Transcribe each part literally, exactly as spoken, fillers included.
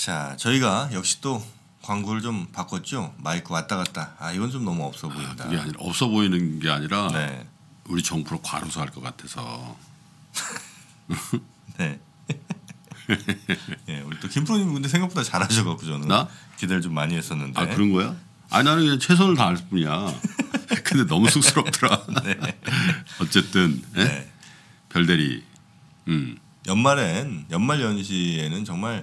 자, 저희가 역시 또 광고를 좀 바꿨죠. 마이크 왔다 갔다. 아, 이건 좀 너무 없어 보인다. 아, 그게 아니라 없어 보이는 게 아니라 네. 우리 정프로 과로사할 것 같아서. 네. 예, 우리 또 김프로님 근데 생각보다 잘하셔갖고 저는 나? 기대를 좀 많이 했었는데. 아 그런 거야? 아니 나는 그냥 최선을 다할 뿐이야. 근데 너무 쑥스럽더라. 네. 어쨌든 예? 네. 별대리. 음. 연말엔 연말 연시에는 정말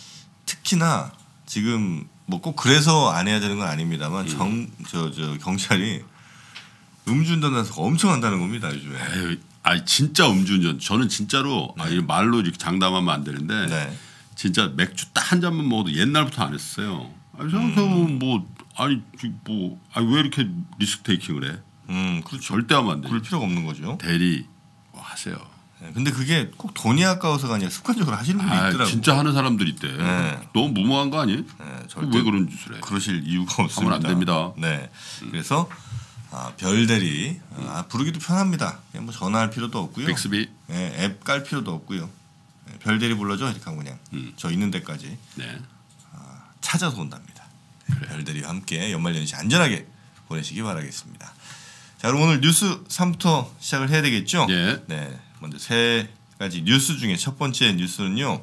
특히나 지금 뭐 꼭 그래서 안 해야 되는 건 아닙니다만 정 저 저 경찰이 음주운전 단속 엄청 한다는 겁니다 요즘에. 에휴, 아니 진짜 음주운전. 저는 진짜로 네. 아, 이 말로 이렇게 장담하면 안 되는데 네. 진짜 맥주 딱 한 잔만 먹어도 옛날부터 안 했어요. 아니 생각해보면 음. 뭐 아니 뭐 아니 왜 이렇게 리스크 테이킹을 해? 음, 그렇죠. 절대 하면 안 돼. 그럴 필요가 없는 거죠. 대리 뭐 하세요. 네, 근데 그게 꼭 돈이 아까워서가 아니라 습관적으로 하시는 분이 아, 있더라고요. 진짜 하는 사람들 있대. 네. 너무 무모한 거 아니에요? 네, 절대 왜 그런 짓을 해? 그러실 이유가 없습니다. 하면 안 됩니다. 네, 그래서 아, 별대리 아, 부르기도 편합니다. 그냥 뭐 전화할 필요도 없고요. 빅스비. 네, 앱 깔 필요도 없고요. 네, 별대리 불러줘 이렇게 하면 그냥 음. 저 있는 데까지 네. 아, 찾아서 온답니다. 별대리와 함께 연말연시 안전하게 보내시기 바라겠습니다. 자, 그럼 오늘 뉴스 삼부터 시작을 해야 되겠죠? 예. 네, 먼저 세 가지 뉴스 중에 첫 번째 뉴스는요.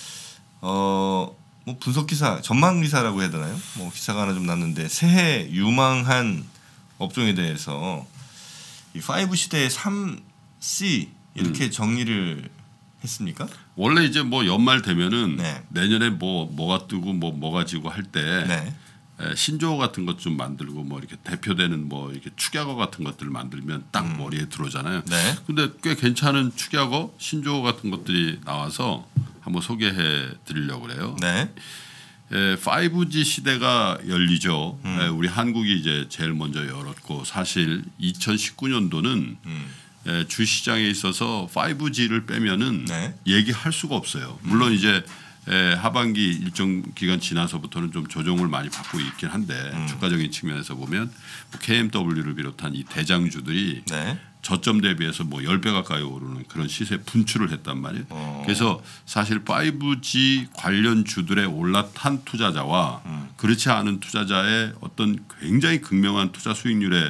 어, 뭐 분석 기사, 전망 기사라고 해야 되나요? 뭐 기사가 하나 좀 났는데 새해 유망한 업종에 대해서 이 파이브 시대의 삼 씨 이렇게 음. 정리를 했습니까? 원래 이제 뭐 연말 되면은 네. 내년에 뭐 뭐가 뜨고 뭐 뭐가 지고 할 때 네. 신조어 같은 것 좀 만들고 뭐 이렇게 대표되는 뭐 이렇게 축약어 같은 것들을 만들면 딱 음. 머리에 들어오잖아요. 네. 근데 꽤 괜찮은 축약어, 신조어 같은 것들이 나와서 한번 소개해 드리려고 그래요. 네. 에, 파이브 지 시대가 열리죠. 음. 에, 우리 한국이 이제 제일 먼저 열었고 사실 이천십구 년도는 음. 에, 주시장에 있어서 파이브 지를 빼면은 네. 얘기할 수가 없어요. 물론 이제 에, 하반기 일정 기간 지나서부터는 좀 조정을 많이 받고 있긴 한데 음. 주가적인 측면에서 보면 뭐 케이엠더블유를 비롯한 이 대장주들이 네. 저점 대비해서 뭐 십 배 가까이 오르는 그런 시세 분출을 했단 말이에요. 어. 그래서 사실 파이브 지 관련 주들의 올라탄 투자자와 음. 그렇지 않은 투자자의 어떤 굉장히 극명한 투자 수익률의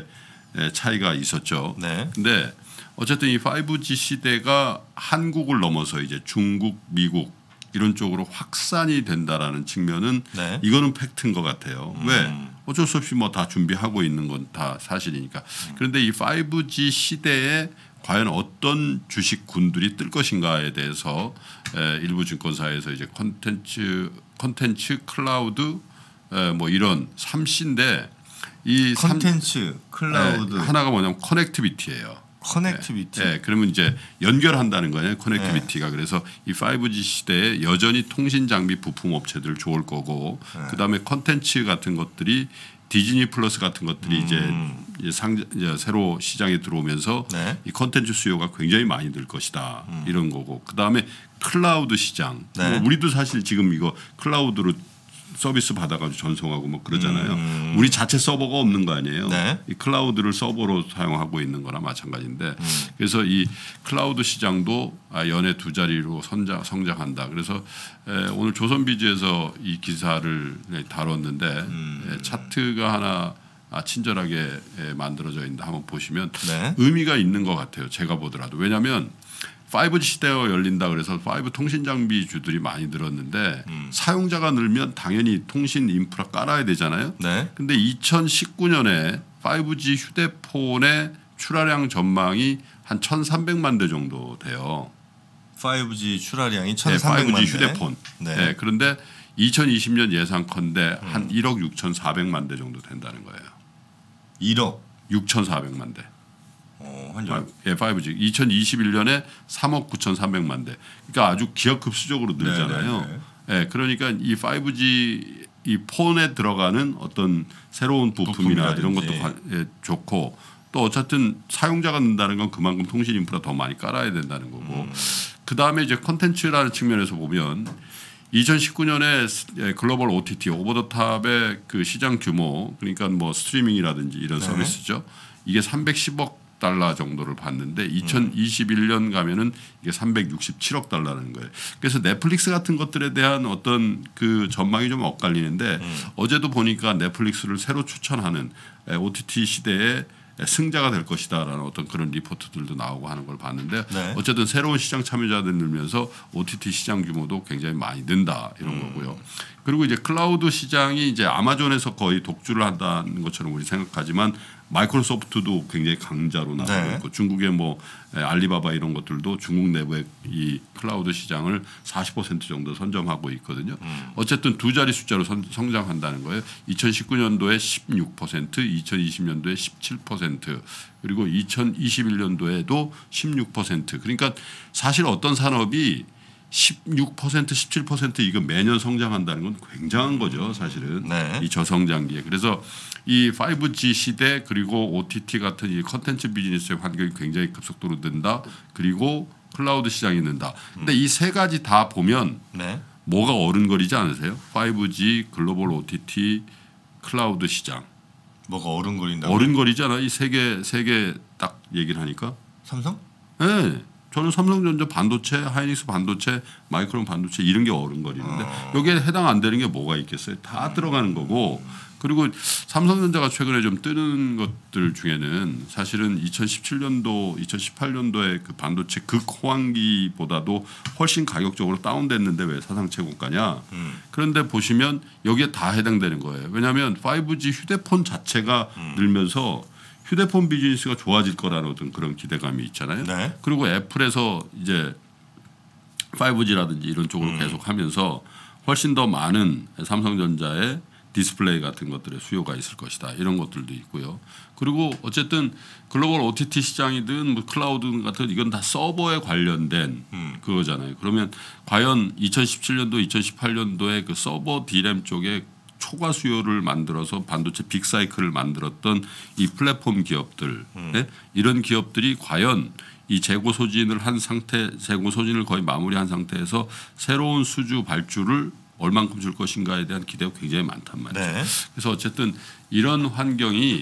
차이가 있었죠. 네. 근데 어쨌든 이 파이브 지 시대가 한국을 넘어서 이제 중국, 미국 이런 쪽으로 확산이 된다라는 측면은 네. 이거는 팩트인 것 같아요. 음. 왜? 어쩔 수 없이 뭐 다 준비하고 있는 건 다 사실이니까. 그런데 이 파이브 지 시대에 과연 어떤 주식군들이 뜰 것인가에 대해서 에, 일부 증권사에서 이제 컨텐츠, 컨텐츠, 클라우드 에, 뭐 이런 삼 씨인데 이 컨텐츠, 클라우드, 에, 하나가 뭐냐면 커넥티비티예요. 커넥티비티. 네, 네, 그러면 이제 연결한다는 거예요. 커넥티비티가. 네. 그래서 이 파이브 지 시대에 여전히 통신 장비 부품 업체들 좋을 거고 네. 그다음에 컨텐츠 같은 것들이 디즈니 플러스 같은 것들이 음. 이제, 상, 이제 새로 시장에 들어오면서 네. 이 컨텐츠 수요가 굉장히 많이 늘 것이다. 음. 이런 거고 그다음에 클라우드 시장. 네. 뭐 우리도 사실 지금 이거 클라우드로 서비스 받아가지고 전송하고 뭐 그러잖아요. 음. 우리 자체 서버가 없는 거 아니에요. 네. 이 클라우드를 서버로 사용하고 있는 거나 마찬가지인데 음. 그래서 이 클라우드 시장도 연애 두 자리로 성장, 성장한다. 그래서 에, 오늘 조선비즈에서 이 기사를 다뤘는데 음. 에, 차트가 하나 아, 친절하게 에, 만들어져 있는데 한번 보시면 네. 의미가 있는 것 같아요. 제가 보더라도. 왜냐하면 파이브 지 시대가 열린다 그래서 파이브 통신 장비주들이 많이 늘었는데 음. 사용자가 늘면 당연히 통신 인프라 깔아야 되잖아요. 네. 근데 이천십구 년에 파이브 지 휴대폰의 출하량 전망이 한 천삼백만 대 정도 돼요. 파이브 지 출하량이 네, 천삼백만 파이브 지 대. 휴대폰. 네. 네, 그런데 이천이십 년 예상컨대 음. 한 일억 육천사백만 대 정도 된다는 거예요. 일억 육천사백만 대. 어, 한 예, 파이브 지. 이천이십일 년에 삼억 구천삼백만 대. 그러니까 아주 기하급수적으로 늘잖아요. 네, 네, 네. 예, 그러니까 이 파이브 지 이 폰에 들어가는 어떤 새로운 부품이나 이런 것도 관, 예, 좋고 또 어쨌든 사용자가 는다는 건 그만큼 통신 인프라 더 많이 깔아야 된다는 거고 음. 그 다음에 이제 컨텐츠라는 측면에서 보면 이천십구 년에 글로벌 오티티 오버더탑의 그 시장 규모 그러니까 뭐 스트리밍이라든지 이런 네. 서비스죠. 이게 삼백십억 달러 정도를 봤는데 이천이십일 년 가면은 이게 삼백육십칠억 달러라는 거예요. 그래서 넷플릭스 같은 것들에 대한 어떤 그 전망이 좀 엇갈리는데 음. 어제도 보니까 넷플릭스를 새로 추천하는 오티티 시대에 승자가 될 것이다라는 어떤 그런 리포트들도 나오고 하는 걸 봤는데 네. 어쨌든 새로운 시장 참여자들 늘면서 오티티 시장 규모도 굉장히 많이 는다 이런 음. 거고요. 그리고 이제 클라우드 시장이 이제 아마존에서 거의 독주를 한다는 것처럼 우리 생각하지만 마이크로소프트도 굉장히 강자로 나오고 네. 있고 중국의 뭐 알리바바 이런 것들도 중국 내부의 이 클라우드 시장을 사십 퍼센트 정도 선점하고 있거든요. 음. 어쨌든 두 자리 숫자로 선, 성장한다는 거예요. 이천십구 년도에 십육 퍼센트, 이천이십 년도에 십칠 퍼센트 그리고 이천이십일 년도에도 십육 퍼센트. 그러니까 사실 어떤 산업이 십육 퍼센트, 십칠 퍼센트 이거 매년 성장한다는 건 굉장한 거죠, 사실은. 네. 이 저성장기에. 그래서 이 파이브 지 시대 그리고 오티티 같은 이 컨텐츠 비즈니스의 환경이 굉장히 급속도로 는다. 그리고 클라우드 시장이 는다. 근데 이 세 가지 다 보면 네. 뭐가 어른거리지 않으세요? 파이브 지, 글로벌 오티티, 클라우드 시장. 뭐가 어른거린다고? 어른거리잖아. 이 세 개 세 개 딱 얘기를 하니까. 삼성? 네. 저는 삼성전자 반도체, 하이닉스 반도체, 마이크론 반도체 이런 게 어른거리는데 어. 여기에 해당 안 되는 게 뭐가 있겠어요? 다 음. 들어가는 거고 그리고 삼성전자가 최근에 좀 뜨는 것들 중에는 사실은 이천십칠 년도, 이천십팔 년도에 그 반도체 극호황기보다도 훨씬 가격적으로 다운됐는데 왜 사상 최고가냐? 음. 그런데 보시면 여기에 다 해당되는 거예요. 왜냐하면 파이브 지 휴대폰 자체가 음. 늘면서 휴대폰 비즈니스가 좋아질 거라는 어떤 그런 기대감이 있잖아요. 네. 그리고 애플에서 이제 파이브 지라든지 이런 쪽으로 음. 계속 하면서 훨씬 더 많은 삼성전자의 디스플레이 같은 것들의 수요가 있을 것이다. 이런 것들도 있고요. 그리고 어쨌든 글로벌 오티티 시장이든 뭐 클라우드 같은 이건 다 서버에 관련된 음. 그거잖아요. 그러면 과연 이천십칠 년도, 이천십팔 년도에 그 서버 디램 쪽에 초과 수요를 만들어서 반도체 빅사이클을 만들었던 이 플랫폼 기업들 음. 네? 이런 기업들이 과연 이 재고 소진을 한 상태, 재고 소진을 거의 마무리한 상태에서 새로운 수주 발주를 얼만큼 줄 것인가에 대한 기대가 굉장히 많단 말이죠. 네. 그래서 어쨌든 이런 환경이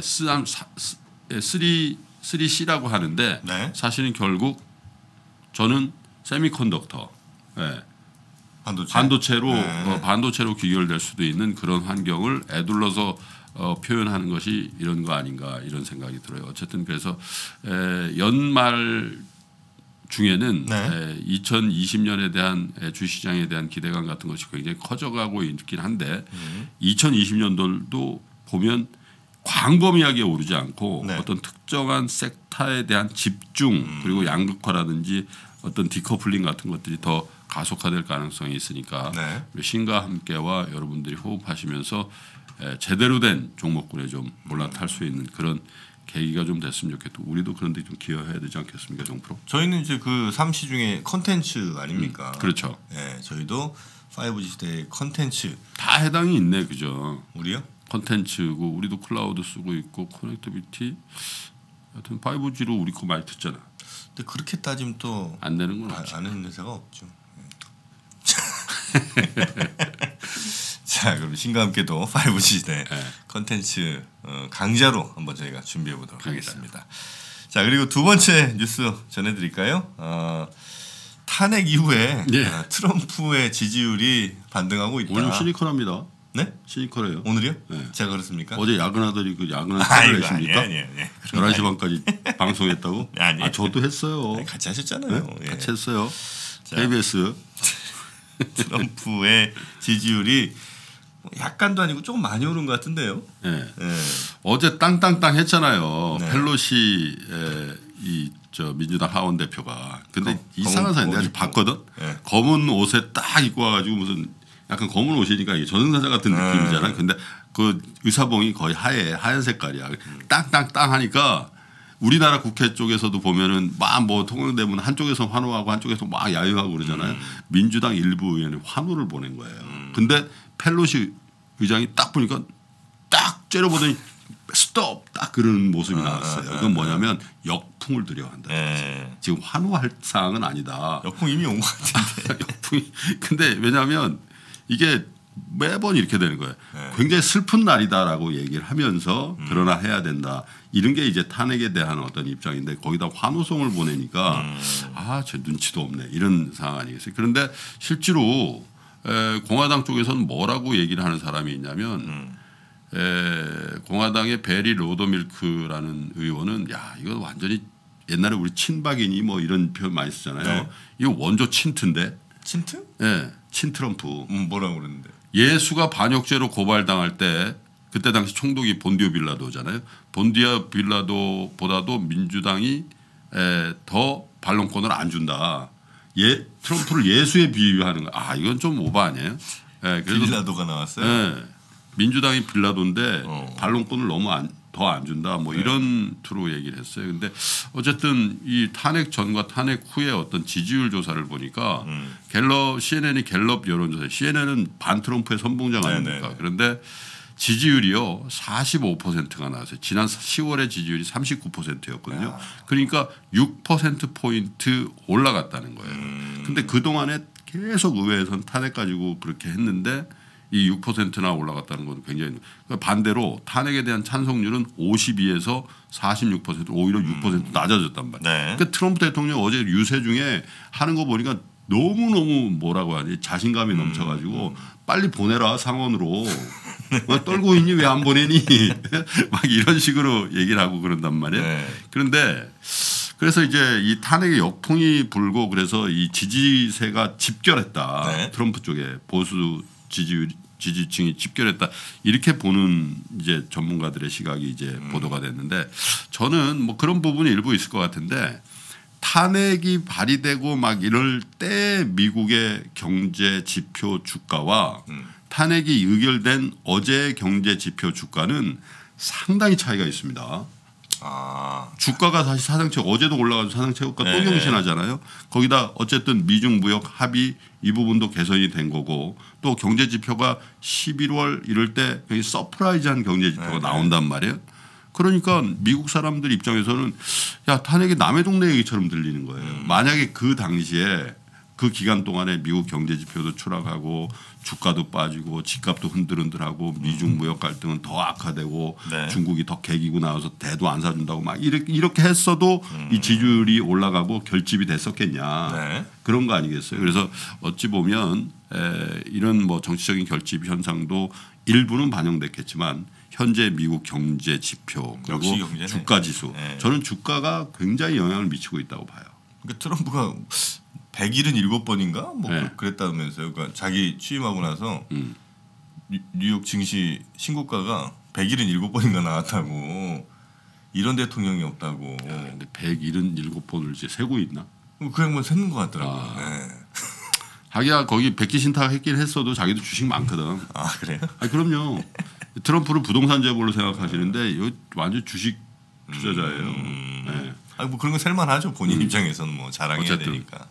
쓰리 씨라고 하는데 네. 사실은 결국 저는 세미컨덕터 네. 반도체? 반도체로 네. 어, 반도체로 귀결될 수도 있는 그런 환경을 애둘러서 어, 표현하는 것이 이런 거 아닌가 이런 생각이 들어요. 어쨌든 그래서 에, 연말 중에는 네. 에, 이천이십 년에 대한 에, 주시장에 대한 기대감 같은 것이 굉장히 커져가고 있긴 한데 음. 이천이십 년도도 보면 광범위하게 오르지 않고 네. 어떤 특정한 섹터에 대한 집중 음. 그리고 양극화라든지 어떤 디커플링 같은 것들이 더 가속화될 가능성이 있으니까 네. 신과 함께와 여러분들이 호흡하시면서 에, 제대로 된 종목군에 좀 올라탈 수 있는 그런 계기가 좀 됐으면 좋겠고 우리도 그런 데 좀 기여해야 되지 않겠습니까, 정프로? 저희는 이제 그 삼 시 중에 컨텐츠 아닙니까? 음, 그렇죠. 네, 저희도 파이브 지 시대의 컨텐츠 다 해당이 있네, 그죠? 우리요? 컨텐츠고 우리도 클라우드 쓰고 있고 커넥티비티 하여튼 파이브 지로 우리 거 많이 듣잖아. 근데 그렇게 따지면 또 안 되는 건 아, 없죠. 아는 회사가 없죠. 자, 그럼 신과 함께도 파이브 지 시대 네. 컨텐츠 어, 강자로 한번 저희가 준비해 보도록 그러니까요. 하겠습니다. 자, 그리고 두 번째 뉴스 전해드릴까요? 어, 탄핵 이후에 예. 어, 트럼프의 지지율이 반등하고 있다. 오늘 시니컬합니다. 네? 시니컬해요. 오늘이요? 네. 제가 그렇습니까? 어제 야근하더니 그 야근을 하루 내십니까? 아니, 아니, 아니. 열한 시 반까지 방송했다고? 아니. 아, 저도 했어요. 아니, 같이 하셨잖아요. 네? 예. 같이 했어요. 자, 케이비에스. 트럼프의 지지율이 약간도 아니고 조금 많이 오른 것 같은데요. 네. 네. 어제 땅땅땅 했잖아요. 네. 펠로시 이 저 민주당 하원 대표가. 근데 검, 이상한 사람 내가 봤거든. 네. 검은 옷에 딱 입고 와가지고 무슨 약간 검은 옷이니까 이게 저승사자 같은 네. 느낌이잖아. 근데 그 의사봉이 거의 하얘 하얀 색깔이야. 땅땅땅 하니까 우리나라 국회 쪽에서도 보면은 막 뭐 통영대문 한쪽에서 환호하고 한쪽에서 막 야유하고 그러잖아요. 음. 민주당 일부 의원이 환호를 보낸 거예요. 음. 근데 펠로시 의장이 딱 보니까 딱 째려보더니 스톱 딱 그런 모습이 나왔어요. 그건 뭐냐면 역풍을 들여한다. 네. 지금 환호할 사항은 아니다. 역풍 이미 온 것 같은데. 역풍이 근데 왜냐하면 이게 매번 이렇게 되는 거예요. 네. 굉장히 슬픈 날이다라고 얘기를 하면서 음. 그러나 해야 된다. 이런 게 이제 탄핵에 대한 어떤 입장인데 거기다 환호성을 보내니까 음. 아, 저 눈치도 없네 이런 상황 아니겠어요. 그런데 실제로 에, 공화당 쪽에서는 뭐라고 얘기를 하는 사람이 있냐면 음. 에, 공화당의 베리 로더밀크라는 의원은 야 이거 완전히 옛날에 우리 친박이니 뭐 이런 표현 많이 쓰잖아요. 네. 이거 원조 친트인데. 친트? 예, 친트럼프. 음, 뭐라고 그러는데? 예수가 반역죄로 고발당할 때 그때 당시 총독이 본디오 빌라도잖아요. 본디오 빌라도보다도 민주당이 에, 더 반론권을 안 준다. 예, 트럼프를 예수에 비유하는 거. 아 이건 좀 오바 아니에요? 예, 그래서 빌라도가 나왔어요. 예, 민주당이 빌라도인데 어. 반론권을 너무 안, 더 안 준다. 뭐 이런 투로 얘기를 했어요. 근데 어쨌든 이 탄핵 전과 탄핵 후에 어떤 지지율 조사를 보니까 음. 갤럽 씨엔엔이 갤럽 여론조사. 씨엔엔은 반 트럼프의 선봉장 아닙니까? 네네네. 그런데 지지율이요 사십오 퍼센트가 나왔어요. 지난 시월에 지지율이 삼십구 퍼센트였거든요. 야. 그러니까 육 퍼센트 포인트 올라갔다는 거예요. 음. 근데 그 동안에 계속 의회에서는 탄핵 가지고 그렇게 했는데 이 육 퍼센트나 올라갔다는 건 굉장히 그러니까 반대로 탄핵에 대한 찬성률은 오십이에서 사십육 퍼센트 오히려 육 퍼센트 낮아졌단 말이에요. 네. 그러니까 트럼프 대통령 어제 유세 중에 하는 거 보니까 너무너무 뭐라고 하니 자신감이 음. 넘쳐가지고 빨리 보내라 상원으로 왜 떨고 있니 왜 안 보내니 막 이런 식으로 얘기를 하고 그런단 말이에요. 네. 그런데 그래서 이제 이 탄핵의 역풍이 불고 그래서 이 지지세가 집결했다. 네. 트럼프 쪽에 보수 지지율 지지층이 집결했다 이렇게 보는 이제 전문가들의 시각이 이제 음. 보도가 됐는데 저는 뭐 그런 부분이 일부 있을 것 같은데 탄핵이 발의되고 막 이럴 때 미국의 경제 지표 주가와 음. 탄핵이 의결된 어제 경제 지표 주가는 상당히 차이가 있습니다. 아. 주가가 다시 사상 최고 어제도 올라가서 사상 최고가 네. 또 경신하잖아요. 거기다 어쨌든 미중 무역 합의 이 부분도 개선이 된 거고 또 경제 지표가 십일월 이럴 때 굉장히 서프라이즈한 경제 지표가 네. 나온단 말이에요. 그러니까 미국 사람들 입장에서는 야 탄핵이 남의 동네 얘기처럼 들리는 거예요. 음. 만약에 그 당시에 그 기간 동안에 미국 경제 지표도 추락하고 주가도 빠지고 집값도 흔들흔들하고 미중 무역 갈등은 더 악화되고 네. 중국이 더 개기고 나와서 대도 안 사준다고 막 이렇게 이렇게 했어도 음. 이 지지율이 올라가고 결집이 됐었겠냐 네. 그런 거 아니겠어요. 그래서 어찌 보면 에, 이런 뭐 정치적인 결집 현상도 일부는 반영됐겠지만 현재 미국 경제 지표 그리고 역시 경제네. 주가 지수 네. 저는 주가가 굉장히 영향을 미치고 있다고 봐요. 그러니까 트럼프가 백칠십칠 번인가 뭐 네. 그랬다면서요. 그러니까 자기 취임하고 나서 음. 뉴- 뉴욕 증시 신고가가 백칠십칠 번인가 나왔다고 이런 대통령이 없다고. 근데 백칠십칠 번을 이제 세고 있나? 그냥 뭐 세는 것 같더라고요. 아. 네. 자기가 거기 백기 신탁 했긴 했어도 자기도 주식 많거든. 아 그래요? 아 그럼요. 트럼프를 부동산 재벌로 생각하시는데 이거 완전 주식 투자자예요. 음. 네. 아니 뭐 그런 거 살만하죠. 본인 음. 입장에서는 뭐 자랑해야 어쨌든. 되니까.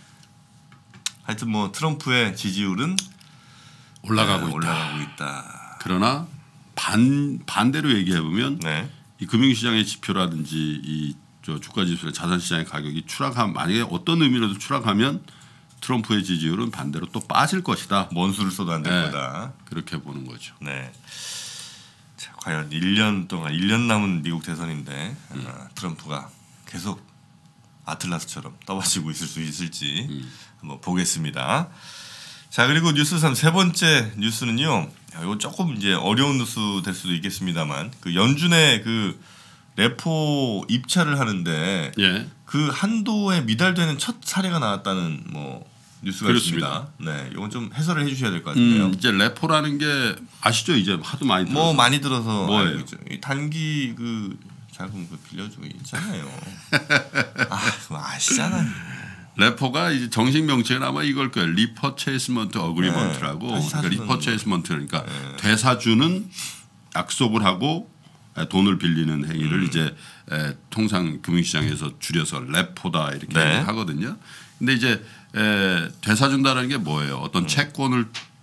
하여튼 뭐 트럼프의 지지율은 올라가고 네, 있다. 올라가고 있다. 그러나 반 반대로 얘기해 보면 네. 이 금융시장의 지표라든지 이 저 주가 지수의 자산 시장의 가격이 추락하면 만약에 어떤 의미로도 추락하면 트럼프의 지지율은 반대로 또 빠질 것이다. 먼 수를 써도 안 될 네. 거다. 그렇게 보는 거죠. 네. 자, 과연 일 년 동안 일 년 남은 미국 대선인데 음. 아, 트럼프가 계속 아틀라스처럼 떠받치고 있을 수 있을지 음. 한번 보겠습니다. 자 그리고 뉴스 삼 세 번째 뉴스는요. 야, 이거 조금 이제 어려운 뉴스 될 수도 있겠습니다만 그 연준의 그 레포 입찰을 하는데 예. 그 한도에 미달되는 첫 사례가 나왔다는 뭐 뉴스가 그렇습니다. 있습니다. 네, 이건 좀 해설을 해주셔야 될 것 같은데요. 음, 이제 레포라는 게 아시죠? 이제 하도 많이 들어서. 뭐 많이 들어서 뭐예요? 알고 있죠. 이 단기 그 자금 그 빌려주고 있잖아요. 아, 그거 아시잖아요. 레포가 이제 정식 명칭은 아마 이걸 거예요. 리퍼체이스먼트 어그리먼트라고. 네, 다시 그러니까 사주는 리퍼체이스먼트 그러니까 네. 되사주는 약속을 하고 돈을 빌리는 행위를 음. 이제 에, 통상 금융시장에서 줄여서 레포다 이렇게 네. 하거든요. 근데 이제 에, 되사준다는 게 뭐예요? 어떤 음. 채권을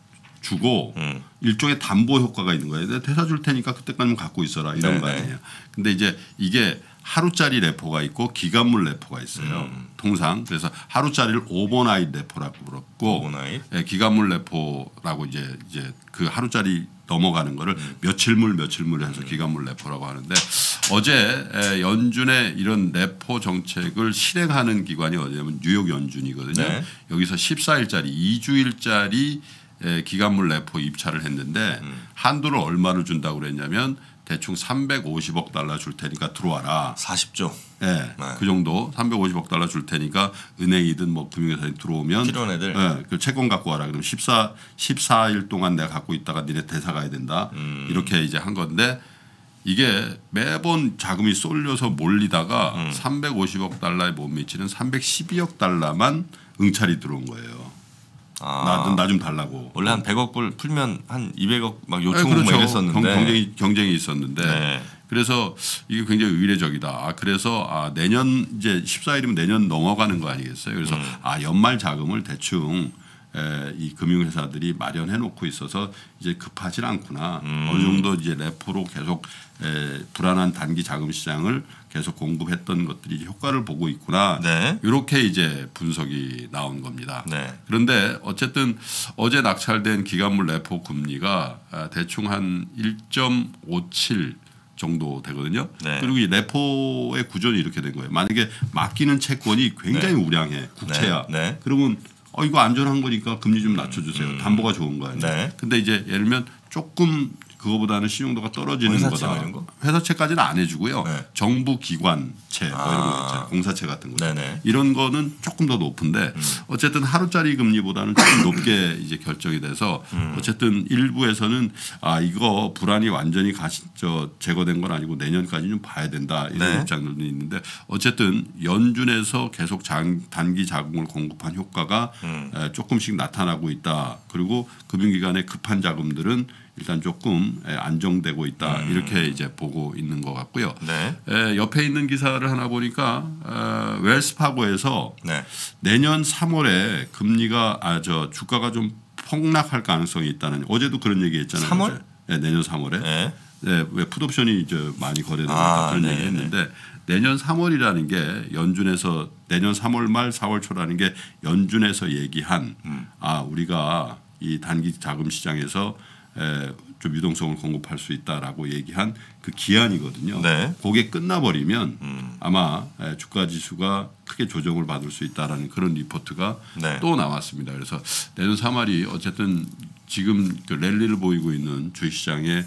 주고 음. 일종의 담보 효과가 있는 거예요. 내가 대사 줄 테니까 그때까지만 갖고 있어라 이런 네, 거 아니에요. 네. 근데 이제 이게 하루짜리 레포가 있고 기간물 레포가 있어요. 음. 통상 그래서 하루짜리를 오버나잇 레포라고 그랬고 오버나잇. 예, 기간물 레포라고 이제 이제 그 하루짜리 넘어가는 거를 음. 며칠물 며칠물 해서 기간물 레포라고 하는데 어제 에, 연준의 이런 레포 정책을 실행하는 기관이 어디냐면 뉴욕 연준이거든요. 네. 여기서 십사 일짜리 이 주일짜리 에, 기간물 레포 입찰을 했는데 음. 한도를 얼마를 준다고 그랬냐면 대충 삼백오십억 달러 줄 테니까 들어와라. 사십조. 예, 네. 그 정도 삼백오십억 달러 줄 테니까 은행이든 뭐 금융회사에 들어오면 필요한 애들. 예, 그 채권 갖고 와라. 그럼 십사, 십사 일 동안 내가 갖고 있다가 니네 대사 가야 된다. 음. 이렇게 이제 한 건데 이게 매번 자금이 쏠려서 몰리다가 음. 삼백오십억 달러에 못 미치는 삼백십이억 달러만 응찰이 들어온 거예요. 아. 나 좀 달라고. 원래 한 백억 불 풀면 한 이백억 막 네, 요청 그렇죠. 뭐 이랬었는데. 경, 경쟁이 경쟁이 있었는데 네. 그래서 이게 굉장히 의례적이다. 아, 그래서 아, 내년 이제 십사 일이면 내년 넘어가는 거 아니겠어요? 그래서 음. 아 연말 자금을 대충 에, 이 금융회사들이 마련해 놓고 있어서 이제 급하지 않구나. 음. 어느 정도 이제 레포로 계속 에, 불안한 단기 자금 시장을 계속 공급했던 것들이 이제 효과를 보고 있구나. 네. 이렇게 이제 분석이 나온 겁니다. 네. 그런데 어쨌든 어제 낙찰된 기간물 레포 금리가 아, 대충 한 일 점 오칠 정도 되거든요. 네. 그리고 이 레포의 구조는 이렇게 된 거예요. 만약에 맡기는 채권이 굉장히 우량해 국채야. 네. 네. 그러면 어 이거 안전한 거니까 금리 좀 낮춰주세요. 담보가 좋은 거 아니에요. 네. 근데 이제 예를 들면 조금 그거보다는 신용도가 떨어지는 회사채 거다. 이런 거? 회사채까지는 안 해주고요. 네. 정부 기관채 뭐 이런 거 아. 있잖아요. 공사채 같은 거. 네네. 이런 거는 조금 더 높은데 음. 어쨌든 하루짜리 금리보다는 조금 높게 이제 결정이 돼서 음. 어쨌든 일부에서는 아 이거 불안이 완전히 가시, 저 제거된 건 아니고 내년까지 좀 봐야 된다 이런 네. 입장들도 있는데 어쨌든 연준에서 계속 장, 단기 자금을 공급한 효과가 음. 에, 조금씩 나타나고 있다. 그리고 금융기관의 급한 자금들은 일단 조금 에, 안정되고 있다. 음. 이렇게 이제 보고 있는 것 같고요. 네. 에, 옆에 있는 기사를 하나 보니까 어, 웰스파고에서 네. 내년 삼월에 금리가 아 저 주가가 좀 폭락할 가능성이 있다는 어제도 그런 얘기했잖아요. 삼월? 네, 내년 삼월에. 네. 네, 왜 풋옵션이 이제 많이 거래되니까 아, 그런 네네네. 얘기했는데 내년 삼월이라는 게 연준에서 내년 삼월 말 사월 초라는 게 연준에서 얘기한 음. 아 우리가 이 단기 자금 시장에서 에, 좀 유동성을 공급할 수 있다라고 얘기한 그 기한이거든요. 네. 그게 끝나버리면 음. 아마 에, 주가 지수가 크게 조정을 받을 수 있다라는 그런 리포트가 네. 또 나왔습니다. 그래서 내년 삼월이 어쨌든 지금 그 랠리를 보이고 있는 주식시장에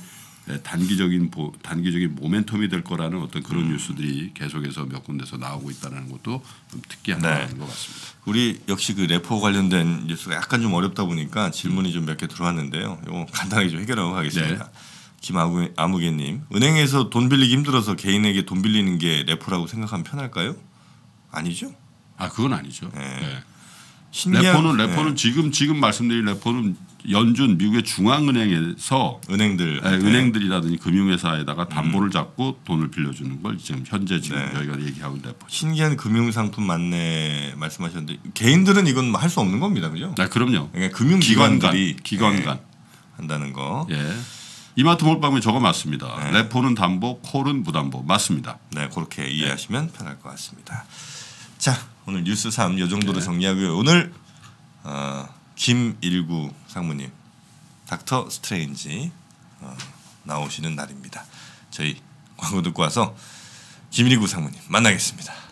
단기적인 보, 단기적인 모멘텀이 될 거라는 어떤 그런 음. 뉴스들이 계속해서 몇 군데서 나오고 있다는 것도 좀 특이한 네. 것 같습니다. 우리 역시 그 레포 관련된 뉴스가 약간 좀 어렵다 보니까 질문이 좀 몇 개 들어왔는데요. 이거 간단하게 좀 해결하고 가겠습니다. 네. 김아무개님, 은행에서 돈 빌리기 힘들어서 개인에게 돈 빌리는 게 레포라고 생각하면 편할까요? 아니죠. 아 그건 아니죠. 네. 네. 신기한- 레포는 레포는 네. 지금 지금 말씀드린 레포는 연준 미국의 중앙은행에서 은행들, 네, 네. 은행들이라든지 금융회사에다가 담보를 잡고 돈을 빌려주는 걸 지금 현재 지금 네. 저희가 얘기하고 있는 레포. 신기한 금융상품 만내 말씀하셨는데 개인들은 이건 할 수 없는 겁니다, 그죠? 네, 그럼요. 그러니까 금융기관들이 기관간, 기관간. 네, 한다는 거. 예. 이마트 몰빵면 저거 맞습니다. 네. 레포는 담보, 콜은 무담보 맞습니다. 네, 그렇게 이해하시면 편할 것 같습니다. 자, 오늘 뉴스 삼 이 정도로 네. 정리하고요. 오늘 어, 김일구 상무님, 닥터 스트레인지 어, 나오시는 날입니다. 저희 광고 듣고 와서 김일구 상무님 만나겠습니다.